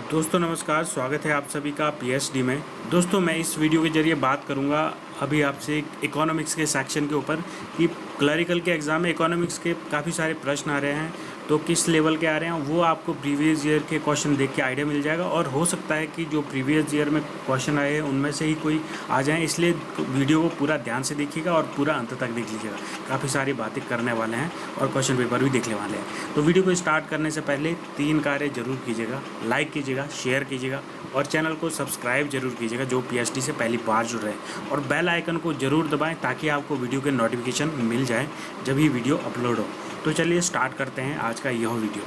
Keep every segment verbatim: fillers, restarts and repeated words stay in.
दोस्तों नमस्कार, स्वागत है आप सभी का पीएचडी में। दोस्तों मैं इस वीडियो के जरिए बात करूंगा अभी आपसे इकोनॉमिक्स के सेक्शन के ऊपर कि क्लरिकल के एग्ज़ाम में इकोनॉमिक्स के काफ़ी सारे प्रश्न आ रहे हैं, तो किस लेवल के आ रहे हैं वो आपको प्रीवियस ईयर के क्वेश्चन देख के आइडिया मिल जाएगा। और हो सकता है कि जो प्रीवियस ईयर में क्वेश्चन आए हैं उनमें से ही कोई आ जाए, इसलिए वीडियो को पूरा ध्यान से देखिएगा और पूरा अंत तक देख लीजिएगा। काफ़ी सारी बातें करने वाले हैं और क्वेश्चन पेपर भी देखने वाले हैं। तो वीडियो को स्टार्ट करने से पहले तीन कार्य जरूर कीजिएगा, लाइक कीजिएगा, शेयर कीजिएगा और चैनल को सब्सक्राइब जरूर कीजिएगा जो पीएचडी से पहली बार जुड़ रहे हैं, और बेल आइकन को जरूर दबाएं ताकि आपको वीडियो के नोटिफिकेशन मिल जाए जब ही वीडियो अपलोड हो। तो चलिए स्टार्ट करते हैं आज का यह वीडियो।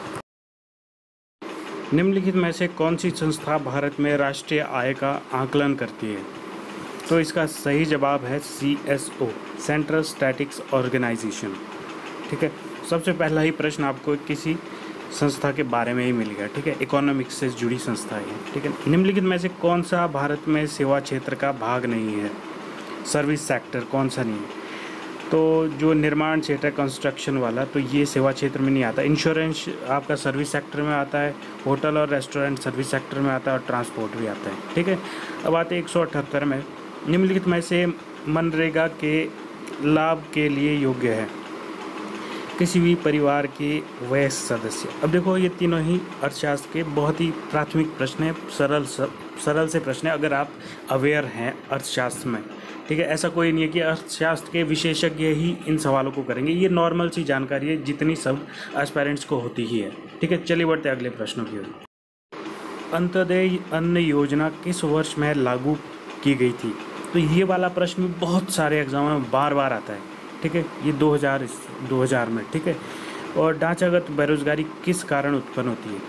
निम्नलिखित में से कौन सी संस्था भारत में राष्ट्रीय आय का आकलन करती है? तो इसका सही जवाब है C S O, central statistics organisation. ठीक है, सबसे पहला ही प्रश्न आपको किसी संस्था के बारे में ही मिल गया। ठीक है, इकोनॉमिक्स से जुड़ी संस्था है। ठीक है, निम्नलिखित में से कौन सा भारत में सेवा क्षेत्र का भाग नहीं है? सर्विस सेक्टर कौन सा नहीं है? तो जो निर्माण क्षेत्र, कंस्ट्रक्शन वाला, तो ये सेवा क्षेत्र में नहीं आता। इंश्योरेंस आपका सर्विस सेक्टर में आता है, होटल और रेस्टोरेंट सर्विस सेक्टर में आता है और ट्रांसपोर्ट भी आता है। ठीक है, अब आते हैं एक सौ अठहत्तर में, निम्नलिखित में से मनरेगा के लाभ के लिए योग्य है किसी भी परिवार के वयस्क सदस्य। अब देखो ये तीनों ही अर्थशास्त्र के बहुत ही प्राथमिक प्रश्न हैं, सरल सरल से प्रश्न है अगर आप अवेयर हैं अर्थशास्त्र में। ठीक है, ऐसा कोई नहीं है कि अर्थशास्त्र के विशेषज्ञ ही इन सवालों को करेंगे, ये नॉर्मल सी जानकारी है जितनी सब एस्पायरेंट्स को होती ही है। ठीक है, चलिए बढ़ते अगले प्रश्नों की ओर। अंत्योदय अन्न योजना किस वर्ष में लागू की गई थी? तो ये वाला प्रश्न बहुत सारे एग्जामों में बार बार आता है। ठीक है, ये दो हज़ार दो हज़ार में। ठीक है, और ढांचागत बेरोजगारी किस कारण उत्पन्न होती है?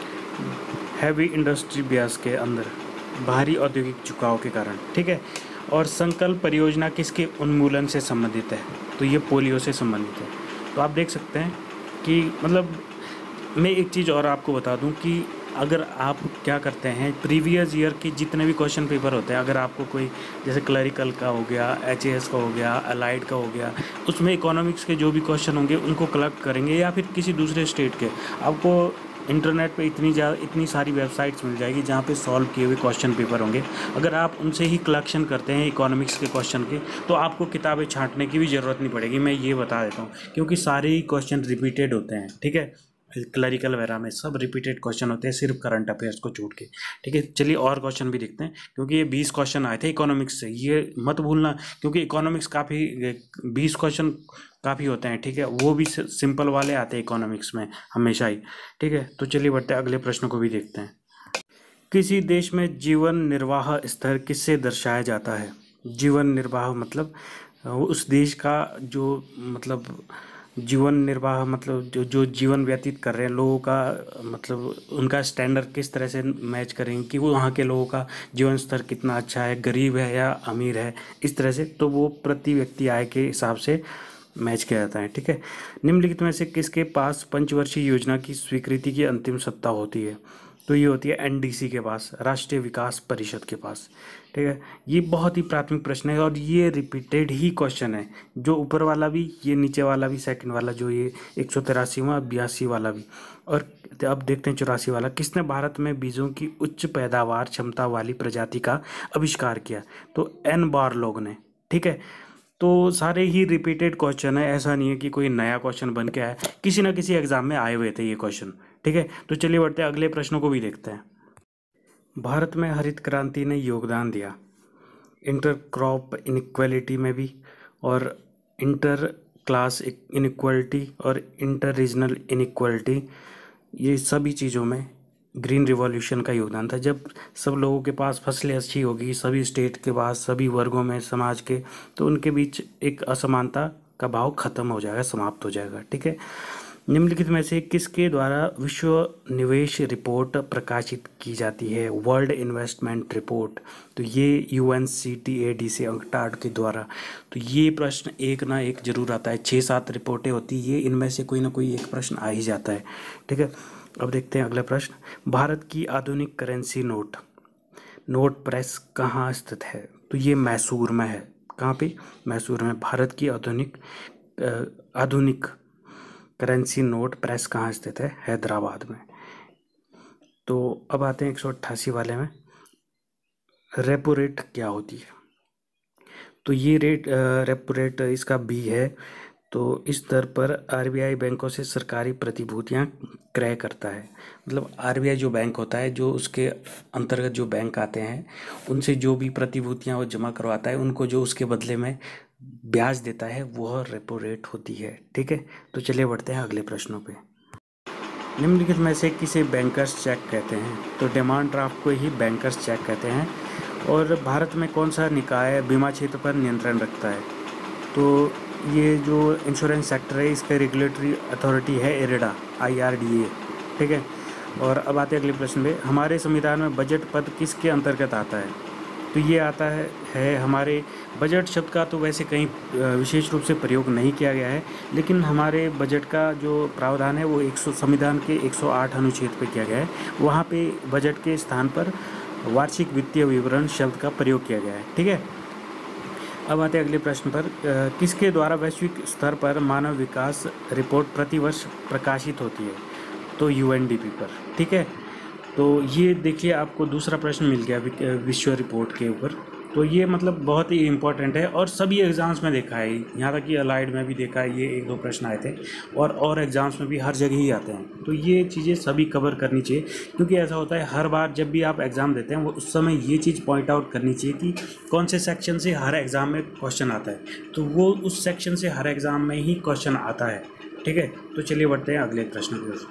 हैवी इंडस्ट्री बेस के अंदर भारी औद्योगिक झुकाव के कारण। ठीक है, और संकल्प परियोजना किसके उन्मूलन से संबंधित है? तो ये पोलियो से संबंधित है। तो आप देख सकते हैं कि मतलब मैं एक चीज़ और आपको बता दूं कि अगर आप क्या करते हैं, प्रीवियस ईयर के जितने भी क्वेश्चन पेपर होते हैं, अगर आपको कोई जैसे क्लरिकल का हो गया, एच ए एस का हो गया, अलाइड का हो गया, उसमें इकोनॉमिक्स के जो भी क्वेश्चन होंगे उनको कलेक्ट करेंगे या फिर किसी दूसरे स्टेट के, आपको इंटरनेट पे इतनी ज़्यादा इतनी सारी वेबसाइट्स मिल जाएगी जहाँ पे सॉल्व किए हुए क्वेश्चन पेपर होंगे। अगर आप उनसे ही कलेक्शन करते हैं इकोनॉमिक्स के क्वेश्चन के, तो आपको किताबें छांटने की भी ज़रूरत नहीं पड़ेगी, मैं ये बता देता हूँ, क्योंकि सारे ही क्वेश्चन रिपीटेड होते हैं। ठीक है, क्लरिकल वगैरह में सब रिपीटेड क्वेश्चन होते हैं, सिर्फ करंट अफेयर्स को छोड़ के। ठीक है, चलिए और क्वेश्चन भी देखते हैं, क्योंकि ये बीस क्वेश्चन आए थे इकोनॉमिक्स से, ये मत भूलना, क्योंकि इकोनॉमिक्स काफ़ी बीस क्वेश्चन काफ़ी होते हैं। ठीक है, वो भी सिंपल वाले आते हैं इकोनॉमिक्स में हमेशा ही। ठीक है, तो चलिए बढ़ते हैं अगले प्रश्न को भी देखते हैं। किसी देश में जीवन निर्वाह स्तर किससे दर्शाया जाता है? जीवन निर्वाह मतलब उस देश का जो मतलब जीवन निर्वाह मतलब जो जो जीवन व्यतीत कर रहे हैं लोगों का, मतलब उनका स्टैंडर्ड किस तरह से मैच करेंगे कि वो वहाँ के लोगों का जीवन स्तर कितना अच्छा है, गरीब है या अमीर है, इस तरह से, तो वो प्रति व्यक्ति आय के हिसाब से मैच किया जाता है। ठीक है, निम्नलिखित में से किसके पास पंचवर्षीय योजना की स्वीकृति की अंतिम सत्ता होती है? तो ये होती है एन डी सी के पास, राष्ट्रीय विकास परिषद के पास। ठीक है, ये बहुत ही प्राथमिक प्रश्न है और ये रिपीटेड ही क्वेश्चन है, जो ऊपर वाला भी, ये नीचे वाला भी, सेकंड वाला जो ये एक सौ तिरासीवां बयासी वाला भी। और अब देखते हैं चौरासी वाला, किसने भारत में बीजों की उच्च पैदावार क्षमता वाली प्रजाति का आविष्कार किया? तो एन बारलोग ने। ठीक है, तो सारे ही रिपीटेड क्वेश्चन है, ऐसा नहीं है कि कोई नया क्वेश्चन बन के आया, किसी ना किसी एग्जाम में आए हुए थे ये क्वेश्चन। ठीक है, तो चलिए बढ़ते हैं अगले प्रश्नों को भी देखते हैं। भारत में हरित क्रांति ने योगदान दिया इंटर क्रॉप इनइक्वालिटी में भी, और इंटर क्लास इनइक्वालिटी और इंटर रीजनल इनइक्वालिटी, ये सभी चीज़ों में ग्रीन रिवॉल्यूशन का योगदान था। जब सब लोगों के पास फसलें अच्छी होगी, सभी स्टेट के पास, सभी वर्गों में समाज के, तो उनके बीच एक असमानता का भाव खत्म हो जाएगा, समाप्त हो जाएगा। ठीक है, निम्नलिखित में से किसके द्वारा विश्व निवेश रिपोर्ट प्रकाशित की जाती है? World investment report. तो ये U N C T A D से अंकटाड के द्वारा। तो ये प्रश्न एक ना एक जरूर आता है, छः सात रिपोर्टें होती है, इनमें से कोई ना कोई एक प्रश्न आ ही जाता है। ठीक है, अब देखते हैं अगला प्रश्न। भारत की आधुनिक करेंसी नोट नोट प्रेस कहाँ स्थित है? तो ये मैसूर में है। कहाँ पे? मैसूर में। भारत की आधुनिक आधुनिक करेंसी नोट प्रेस कहाँ स्थित है? हैदराबाद में। तो अब आते हैं एक सौ अट्ठासी वाले में, रेपो रेट क्या होती है। तो ये रेट रेपो रेट इसका बी है। तो इस दर पर आरबीआई बैंकों से सरकारी प्रतिभूतियां क्रय करता है। मतलब आरबीआई जो बैंक होता है, जो उसके अंतर्गत जो बैंक आते हैं, उनसे जो भी प्रतिभूतियां वो जमा करवाता है, उनको जो उसके बदले में ब्याज देता है वह रेपो रेट होती है। ठीक है, तो चलिए बढ़ते हैं अगले प्रश्नों पे। निम्नलिखित में से किसे बैंकर्स चेक कहते हैं? तो डिमांड ड्राफ्ट को ही बैंकर्स चेक कहते हैं। और भारत में कौन सा निकाय बीमा क्षेत्र पर नियंत्रण रखता है? तो ये जो इंश्योरेंस सेक्टर है, इसका रेगुलेटरी अथॉरिटी है IREDA, I R D A. ठीक है, और अब आते हैं अगले प्रश्न पे। हमारे संविधान में बजट पद किसके अंतर्गत आता है? तो ये आता है, है हमारे बजट शब्द का तो वैसे कहीं विशेष रूप से प्रयोग नहीं किया गया है, लेकिन हमारे बजट का जो प्रावधान है वो एक सौ संविधान के एक सौ आठ अनुच्छेद पे किया गया है। वहाँ पे बजट के स्थान पर वार्षिक वित्तीय विवरण शब्द का प्रयोग किया गया है। ठीक है, अब आते हैं अगले प्रश्न पर। किसके द्वारा वैश्विक स्तर पर मानव विकास रिपोर्ट प्रतिवर्ष प्रकाशित होती है? तो यू एन डी पी पर। ठीक है, तो ये देखिए आपको दूसरा प्रश्न मिल गया विश्व रिपोर्ट के ऊपर। तो ये मतलब बहुत ही इम्पोर्टेंट है और सभी एग्ज़ाम्स में देखा है, यहाँ तक कि अलाइड में भी देखा है, ये एक दो प्रश्न आए थे और और एग्ज़ाम्स में भी हर जगह ही आते हैं। तो ये चीज़ें सभी कवर करनी चाहिए, क्योंकि ऐसा होता है हर बार जब भी आप एग्ज़ाम देते हैं वो उस समय ये चीज़ पॉइंट आउट करनी चाहिए कि कौन से सेक्शन से हर एग्ज़ाम में क्वेश्चन आता है। तो वो उस सेक्शन से हर एग्ज़ाम में ही क्वेश्चन आता है। ठीक है, तो चलिए बढ़ते हैं अगले प्रश्न की ओर।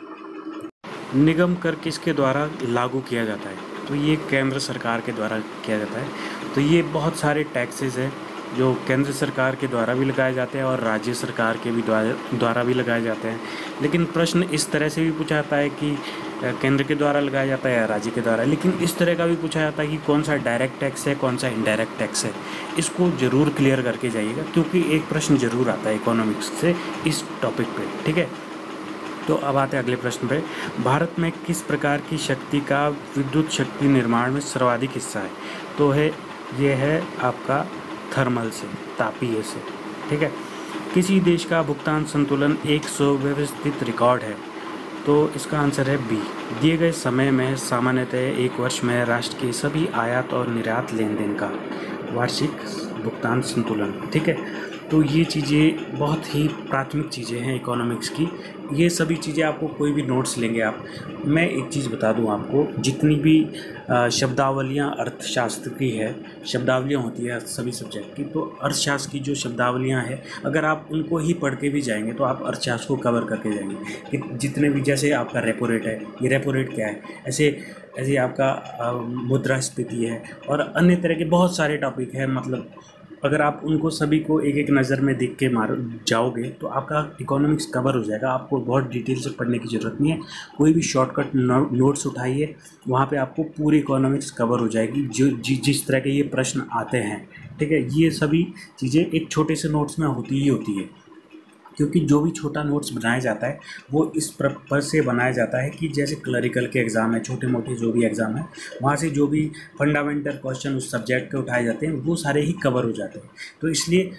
निगम कर किसके द्वारा लागू किया जाता है? तो ये केंद्र सरकार के द्वारा किया जाता है। तो ये बहुत सारे टैक्सेस हैं जो केंद्र सरकार के द्वारा भी लगाए जाते हैं और राज्य सरकार के भी द्वारा द्वारा भी लगाए जाते हैं। लेकिन प्रश्न इस तरह से भी पूछा जाता है कि केंद्र के द्वारा लगाया जाता है या राज्य के द्वारा, लेकिन इस तरह का भी पूछा जाता है कि कौन सा डायरेक्ट टैक्स है, कौन सा इनडायरेक्ट टैक्स है। इसको ज़रूर क्लियर करके जाइएगा, क्योंकि एक प्रश्न ज़रूर आता है इकोनॉमिक्स से इस टॉपिक पे। ठीक है, तो अब आते हैं अगले प्रश्न पे। भारत में किस प्रकार की शक्ति का विद्युत शक्ति निर्माण में सर्वाधिक हिस्सा है? तो है ये है आपका थर्मल से, तापीय से। ठीक है, किसी देश का भुगतान संतुलन एक सुव्यवस्थित रिकॉर्ड है? तो इसका आंसर है बी। दिए गए समय में सामान्यतः एक वर्ष में राष्ट्र के सभी आयात और निर्यात लेन देन का वार्षिक भुगतान संतुलन। ठीक है, तो ये चीज़ें बहुत ही प्राथमिक चीज़ें हैं इकोनॉमिक्स की। ये सभी चीज़ें आपको कोई भी नोट्स लेंगे आप, मैं एक चीज़ बता दूं आपको, जितनी भी शब्दावलियां अर्थशास्त्र की है, शब्दावलियां होती है सभी सब्जेक्ट की, तो अर्थशास्त्र की जो शब्दावलियां हैं अगर आप उनको ही पढ़ के भी जाएंगे तो आप अर्थशास्त्र को कवर करके जाएंगे। कि जितने भी, जैसे आपका रेपो रेट है, ये रेपो रेट क्या है, ऐसे ऐसे आपका मुद्रास्फीति है और अन्य तरह के बहुत सारे टॉपिक है। मतलब अगर आप उनको सभी को एक एक नज़र में देख के मार जाओगे तो आपका इकोनॉमिक्स कवर हो जाएगा। आपको बहुत डिटेल से पढ़ने की ज़रूरत नहीं है, कोई भी शॉर्टकट नो, नोट्स उठाइए, वहाँ पे आपको पूरी इकोनॉमिक्स कवर हो जाएगी जो जि, जिस तरह के ये प्रश्न आते हैं। ठीक है, ये सभी चीज़ें एक छोटे से नोट्स में होती ही होती है, क्योंकि जो भी छोटा नोट्स बनाया जाता है वो इस पर्पज से बनाया जाता है कि जैसे क्लरिकल के एग्ज़ाम है, छोटे मोटे जो भी एग्ज़ाम है, वहाँ से जो भी फंडामेंटल क्वेश्चन उस सब्जेक्ट के उठाए जाते हैं वो सारे ही कवर हो जाते हैं। तो इसलिए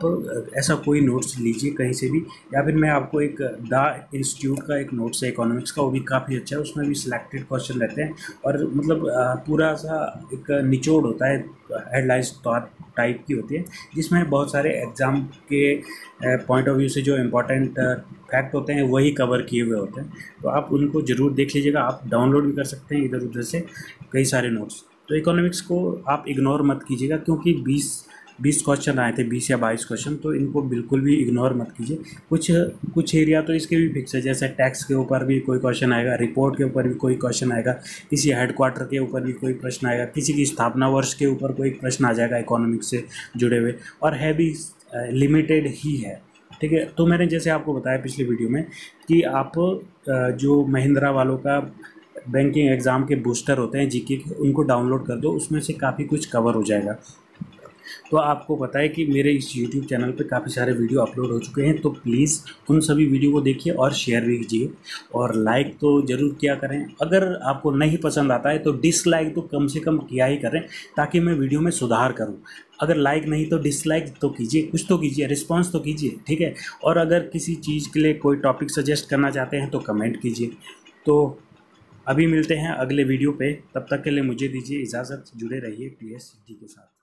आप ऐसा कोई नोट्स लीजिए कहीं से भी, या फिर मैं आपको एक द इंस्टीट्यूट का एक नोट्स है इकोनॉमिक्स का, वो भी काफ़ी अच्छा है, उसमें भी सिलेक्टेड क्वेश्चन रहते हैं और मतलब पूरा सा एक निचोड़ होता है, हेडलाइंस टाइप की होती है, जिसमें बहुत सारे एग्ज़ाम के पॉइंट ऑफ व्यू से जो इम्पोर्टेंट फैक्ट होते हैं वही कवर किए हुए होते हैं। तो आप उनको ज़रूर देख लीजिएगा, आप डाउनलोड भी कर सकते हैं इधर उधर से कई सारे नोट्स। तो इकोनॉमिक्स को आप इग्नोर मत कीजिएगा, क्योंकि बीस बीस क्वेश्चन आए थे, बीस या बाईस क्वेश्चन, तो इनको बिल्कुल भी इग्नोर मत कीजिए। कुछ कुछ एरिया तो इसके भी फिक्स है, जैसे टैक्स के ऊपर भी कोई क्वेश्चन आएगा, रिपोर्ट के ऊपर भी कोई क्वेश्चन आएगा, किसी हेडक्वार्टर के ऊपर भी कोई प्रश्न आएगा, किसी की स्थापना वर्ष के ऊपर कोई प्रश्न आ जाएगा इकोनॉमिक्स से जुड़े हुए, और है भी लिमिटेड ही है। ठीक है, तो मैंने जैसे आपको बताया पिछले वीडियो में कि आप जो महिंद्रा वालों का बैंकिंग एग्ज़ाम के बूस्टर होते हैं जीके के, उनको डाउनलोड कर दो, उसमें से काफ़ी कुछ कवर हो जाएगा। तो आपको पता है कि मेरे इस यूट्यूब चैनल पे काफ़ी सारे वीडियो अपलोड हो चुके हैं, तो प्लीज़ उन सभी वीडियो को देखिए और शेयर भी कीजिए और लाइक तो ज़रूर किया करें। अगर आपको नहीं पसंद आता है तो डिसलाइक तो कम से कम किया ही करें, ताकि मैं वीडियो में सुधार करूं। अगर लाइक नहीं तो डिसलाइक तो कीजिए, कुछ तो कीजिए, रिस्पॉन्स तो कीजिए। ठीक है, और अगर किसी चीज़ के लिए कोई टॉपिक सजेस्ट करना चाहते हैं तो कमेंट कीजिए। तो अभी मिलते हैं अगले वीडियो पे, तब तक के लिए मुझे दीजिए इजाज़त। जुड़े रहिए पी एस सिद्धि के साथ।